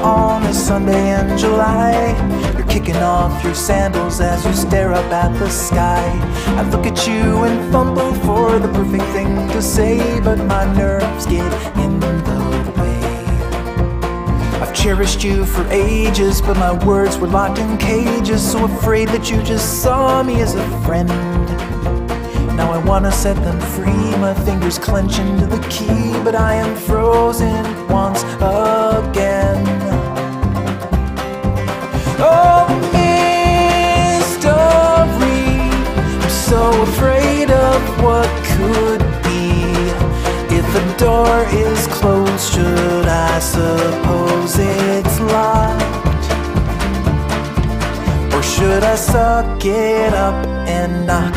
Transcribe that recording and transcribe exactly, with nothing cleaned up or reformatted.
on a Sunday in July. You're kicking off your sandals as you stare up at the sky. I look at you and fumble for the perfect thing to say, but my nerves get in the way. I've cherished you for ages, but my words were locked in cages, so afraid that you just saw me as a friend. Now I wanna set them free, my fingers clench into the key, but I am frozen once again. Oh, mystery, I'm so afraid of what could be. If the door is closed, should I suppose it's locked? Or should I suck it up and knock